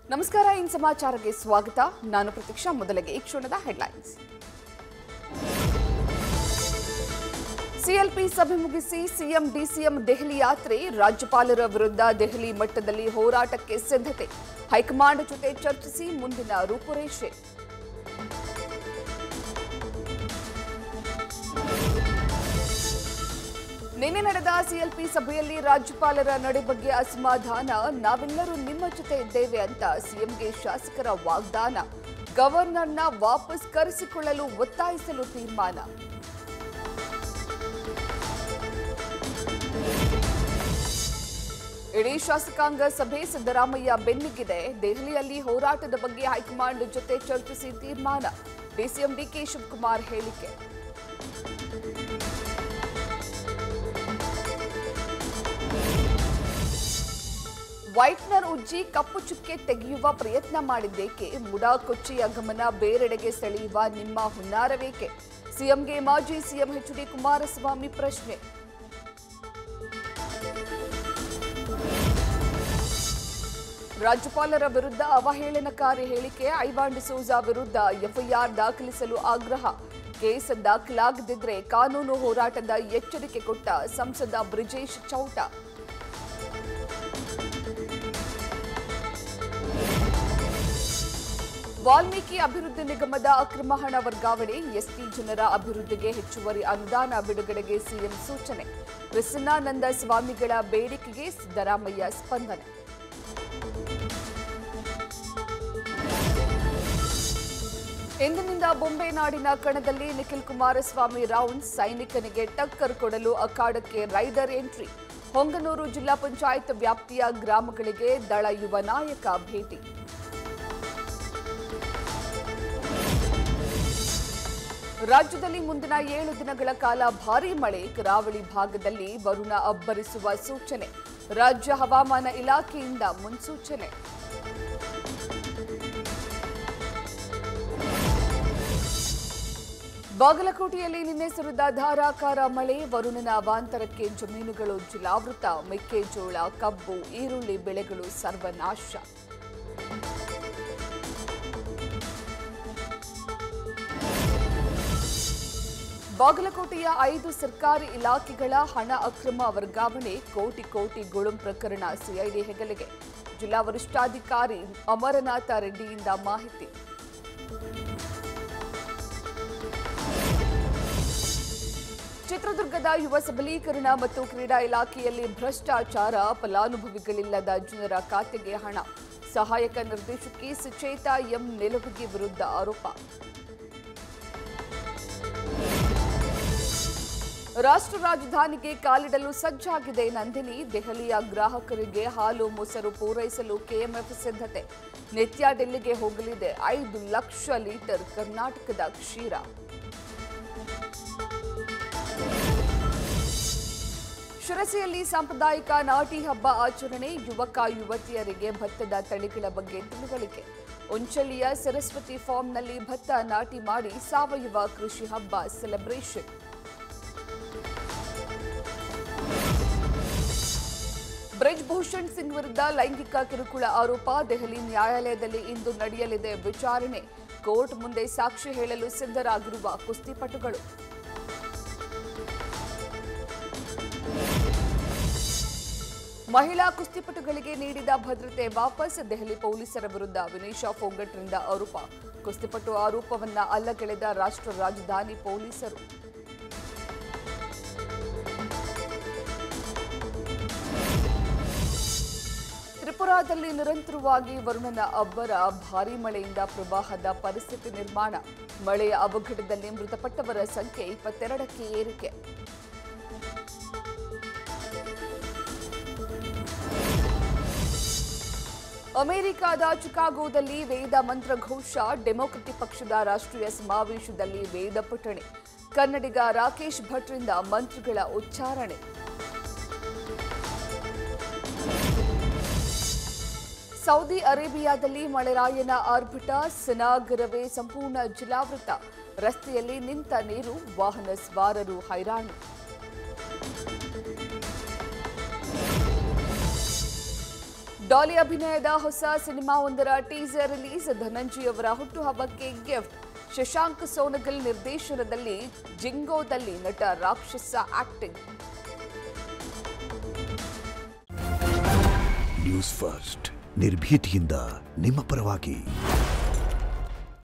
ನಮಸ್ಕಾರ ಇನ್ ಸಮಾಚಾರಕ್ಕೆ ಸ್ವಾಗತ. ನಾನು ಪ್ರತೀಕ್ಷಾ. ಮೊದಲಿಗೆ ಈ ಕ್ಷಣದ ಹೆಡ್ಲೈನ್ಸ್. ಸಿಎಲ್ಪಿ ಸಭೆ ಮುಗಿಸಿ ಸಿಎಂ ಡಿಸಿಎಂ ದೆಹಲಿ ಯಾತ್ರೆ. ರಾಜ್ಯಪಾಲರ ವಿರುದ್ಧ ದೆಹಲಿ ಮಟ್ಟದಲ್ಲಿ ಹೋರಾಟಕ್ಕೆ ಸಿದ್ಧತೆ. ಹೈಕಮಾಂಡ್ ಜೊತೆ ಚರ್ಚಿಸಿ ಮುಂದಿನ ರೂಪುರೇಷೆ. ನಿನ್ನೆ ನಡೆದ ಸಿಎಲ್ಪಿ ಸಭೆಯಲ್ಲಿ ರಾಜ್ಯಪಾಲರ ನಡೆ ಬಗ್ಗೆ ಅಸಮಾಧಾನ. ನಾವೆಲ್ಲರೂ ನಿಮ್ಮ ಜೊತೆ ಇದ್ದೇವೆ ಅಂತ ಸಿಎಂಗೆ ಶಾಸಕರ ವಾಗ್ದಾನ. ಗವರ್ನರ್ನ ವಾಪಸ್ ಕರೆಸಿಕೊಳ್ಳಲು ಒತ್ತಾಯಿಸಲು ತೀರ್ಮಾನ. ಇಡೀ ಶಾಸಕಾಂಗ ಸಭೆ ಸಿದ್ದರಾಮಯ್ಯ ಬೆನ್ನಿಗಿದೆ. ದೆಹಲಿಯಲ್ಲಿ ಹೋರಾಟದ ಬಗ್ಗೆ ಹೈಕಮಾಂಡ್ ಜೊತೆ ಚರ್ಚಿಸಿ ತೀರ್ಮಾನ. ಡಿಸಿಎಂ ಡಿಕೆ ಶಿವಕುಮಾರ್ ಹೇಳಿಕೆ. ವೈಟ್ನರ್ ಉಜ್ಜಿ ಕಪ್ಪು ಚುಕ್ಕೆ ತೆಗೆಯುವ ಪ್ರಯತ್ನ ಮಾಡಿದ್ದೇಕೆ? ಮುಡಾ ಕೊಚ್ಚಿಯ ಗಮನ ಬೇರೆಡೆಗೆ ಸೆಳೆಯುವ ನಿಮ್ಮ ಹುನ್ನಾರವೇಕೆ? ಸಿಎಂಗೆ ಮಾಜಿ ಸಿಎಂ ಎಚ್ಡಿ ಕುಮಾರಸ್ವಾಮಿ ಪ್ರಶ್ನೆ. ರಾಜ್ಯಪಾಲರ ವಿರುದ್ಧ ಅವಹೇಳನಕಾರಿ ಹೇಳಿಕೆ. ಐವಾನ್ ಡಿಸೋಜಾ ವಿರುದ್ಧ ಎಫ್ಐಆರ್ ದಾಖಲಿಸಲು ಆಗ್ರಹ. ಕೇಸ್ ದಾಖಲಾಗದಿದ್ದರೆ ಕಾನೂನು ಹೋರಾಟದ ಎಚ್ಚರಿಕೆ ಕೊಟ್ಟ ಸಂಸದ ಬ್ರಿಜೇಶ್ ಚೌಟ. ವಾಲ್ಮೀಕಿ ಅಭಿವೃದ್ಧಿ ನಿಗಮದ ಅಕ್ರಮ ಹಣ ವರ್ಗಾವಣೆ. ಎಸ್ಟಿ ಜನರ ಅಭಿವೃದ್ಧಿಗೆ ಹೆಚ್ಚುವರಿ ಅನುದಾನ ಬಿಡುಗಡೆಗೆ ಸಿಎಂ ಸೂಚನೆ. ಪ್ರಸನ್ನಾನಂದ ಸ್ವಾಮಿಗಳ ಬೇಡಿಕೆಗೆ ಸಿದ್ದರಾಮಯ್ಯ ಸ್ಪಂದನೆ. ಇಂದಿನಿಂದ ಬೊಂಬೆ ನಾಡಿನ ಕಣದಲ್ಲಿ ನಿಖಿಲ್ ಕುಮಾರಸ್ವಾಮಿ ರೌಂಡ್. ಸೈನಿಕನಿಗೆ ಟಕ್ಕರ್ ಕೊಡಲು ಅಖಾಡಕ್ಕೆ ರೈಡರ್ ಎಂಟ್ರಿ. ಹೊಂಗನೂರು ಜಿಲ್ಲಾ ಪಂಚಾಯತ್ ವ್ಯಾಪ್ತಿಯ ಗ್ರಾಮಗಳಿಗೆ ದಳ ಯುವ ನಾಯಕ ಭೇಟಿ. ರಾಜ್ಯದಲ್ಲಿ ಮುಂದಿನ 7 ದಿನಗಳ ಕಾಲ ಭಾರೀ ಮಳೆ. ಕರಾವಳಿ ಭಾಗದಲ್ಲಿ ವರುಣ ಅಬ್ಬರಿಸುವ ಸೂಚನೆ. ರಾಜ್ಯ ಹವಾಮಾನ ಇಲಾಖೆಯಿಂದ ಮುನ್ಸೂಚನೆ. ಬಾಗಲಕೋಟೆಯಲ್ಲಿ ನಿನ್ನೆ ಸುರಿದ ಧಾರಾಕಾರ ಮಳೆ. ವರುಣನ ಅವಾಂತರಕ್ಕೆ ಜಮೀನುಗಳು ಜಲಾವೃತ. ಮೆಕ್ಕೆಜೋಳ, ಕಬ್ಬು, ಈರುಳ್ಳಿ ಬೆಳೆಗಳು ಸರ್ವನಾಶ. ಬಾಗಲಕೋಟೆಯ 5 ಸರ್ಕಾರಿ ಇಲಾಖೆಗಳ ಹಣ ಅಕ್ರಮ ವರ್ಗಾವಣೆ. ಕೋಟಿ ಗುಳುಂ ಪ್ರಕರಣ ಸಿಐಡಿ ಹೆಗಲಿಗೆ. ಜಿಲ್ಲಾ ವರಿಷ್ಠಾಧಿಕಾರಿ ಅಮರನಾಥ ರೆಡ್ಡಿಯಿಂದ ಮಾಹಿತಿ. ಚಿತ್ರದುರ್ಗದ ಯುವ ಸಬಲೀಕರಣ ಮತ್ತು ಕ್ರೀಡಾ ಇಲಾಖೆಯಲ್ಲಿ ಭ್ರಷ್ಟಾಚಾರ. ಫಲಾನುಭವಿಗಳಿಲ್ಲದ ಜನರ ಖಾತೆಗೆ ಹಣ. ಸಹಾಯಕ ನಿರ್ದೇಶಕಿ ಸುಚೇತಾ ಎಂ ನಿಲುವಿಗೆ ವಿರುದ್ಧ ಆರೋಪ. ರಾಷ್ಟ್ರ ರಾಜಧಾನಿಗೆ ಕಾಲಿಡಲು ಸಜ್ಜಾಗಿದೆ ನಂದಿನಿ. ದೆಹಲಿಯ ಗ್ರಾಹಕರಿಗೆ ಹಾಲು ಮೊಸರು ಪೂರೈಸಲು ಕೆಎಂಎಫ್ ಸಿದ್ಧತೆ. ನಿತ್ಯ ಡೆಲ್ಲಿಗೆ ಹೋಗಲಿದೆ 5 ಲಕ್ಷ ಲೀಟರ್ ಕರ್ನಾಟಕದ ಕ್ಷೀರ. ಶಿರಸಿಯಲ್ಲಿ ಸಾಂಪ್ರದಾಯಿಕ ನಾಟಿ ಹಬ್ಬ ಆಚರಣೆ. ಯುವಕ ಯುವತಿಯರಿಗೆ ಭತ್ತದ ತಳಿಗಳ ಬಗ್ಗೆ ತಿಳುವಳಿಕೆ. ಉಂಚಳ್ಳಿಯ ಸರಸ್ವತಿ ಫಾರ್ಮ್ನಲ್ಲಿ ಭತ್ತ ನಾಟಿ ಮಾಡಿ ಸಾವಯವ ಕೃಷಿ ಹಬ್ಬ ಸೆಲೆಬ್ರೇಷನ್. ಬ್ರಿಜ್ ಭೂಷಣ್ ಸಿಂಗ್ ವಿರುದ್ಧ ಲೈಂಗಿಕ ಕಿರುಕುಳ ಆರೋಪ. ದೆಹಲಿ ನ್ಯಾಯಾಲಯದಲ್ಲಿ ಇಂದು ನಡೆಯಲಿದೆ ವಿಚಾರಣೆ. ಕೋರ್ಟ್ ಮುಂದೆ ಸಾಕ್ಷಿ ಹೇಳಲು ಸಿದ್ಧರಾಗಿರುವ ಕುಸ್ತಿಪಟುಗಳು. ಮಹಿಳಾ ಕುಸ್ತಿಪಟುಗಳಿಗೆ ನೀಡಿದ ಭದ್ರತೆ ವಾಪಸ್. ದೆಹಲಿ ಪೊಲೀಸರ ವಿರುದ್ಧ ವಿನೀಶಾ ಫೋಗಟ್ರಿಂದ ಆರೋಪ. ಕುಸ್ತಿಪಟು ಆರೋಪವನ್ನ ಅಲ್ಲಗೆಳೆದ ರಾಷ್ಟ್ರ ರಾಜಧಾನಿ ಪೊಲೀಸರು. ತ್ರಿಪುರಾದಲ್ಲಿ ನಿರಂತರವಾಗಿ ವರುಣನ ಅಬ್ಬರ. ಭಾರೀ ಮಳೆಯಿಂದ ಪ್ರವಾಹದ ಪರಿಸ್ಥಿತಿ ನಿರ್ಮಾಣ. ಮಳೆಯ ಅವಘಡದಲ್ಲಿ ಮೃತಪಟ್ಟವರ ಸಂಖ್ಯೆ 22ಕ್ಕೆ ಏರಿಕೆ. ಅಮೆರಿಕದ ಚಿಕಾಗೋದಲ್ಲಿ ವೇದ ಮಂತ್ರಘೋಷ. ಡೆಮೊಕ್ರಟಿಕ್ ಪಕ್ಷದ ರಾಷ್ಟ್ರೀಯ ಸಮಾವೇಶದಲ್ಲಿ ವೇದ ಪಠಣೆ. ಕನ್ನಡಿಗ ರಾಕೇಶ್ ಭಟ್ರಿಂದ ಮಂತ್ರಗಳ ಉಚ್ಚಾರಣೆ. ಸೌದಿ ಅರೇಬಿಯಾದಲ್ಲಿ ಮಳೆರಾಯನ ಆರ್ಭಟ. ಸನಾಗರವೇ ಸಂಪೂರ್ಣ ಜಲಾವೃತ. ರಸ್ತೆಯಲ್ಲಿ ನಿಂತ ನೀರು. ವಾಹನ ಸವಾರರು ಹೈರಾಣು. ಡಾಲಿ ಅಭಿನಯದ ಹೊಸ ಸಿನಿಮಾವೊಂದರ ಟೀಸರ್ ರಿಲೀಸ್. ಧನಂಜಯ್ ಅವರ ಹುಟ್ಟುಹಬ್ಬಕ್ಕೆ ಗಿಫ್ಟ್. ಶಶಾಂಕ್ ಸೋನಗಲ್ ನಿರ್ದೇಶನದಲ್ಲಿ ಜಿಂಗೋದಲ್ಲಿ ನಟ ರಾಕ್ಷಸ ಆಕ್ಟಿಂಗ್. ನ್ಯೂಸ್ ಫಸ್ಟ್ ನಿರ್ಭೀತಿಯಿಂದ ನಿಮ್ಮ ಪರವಾಗಿ.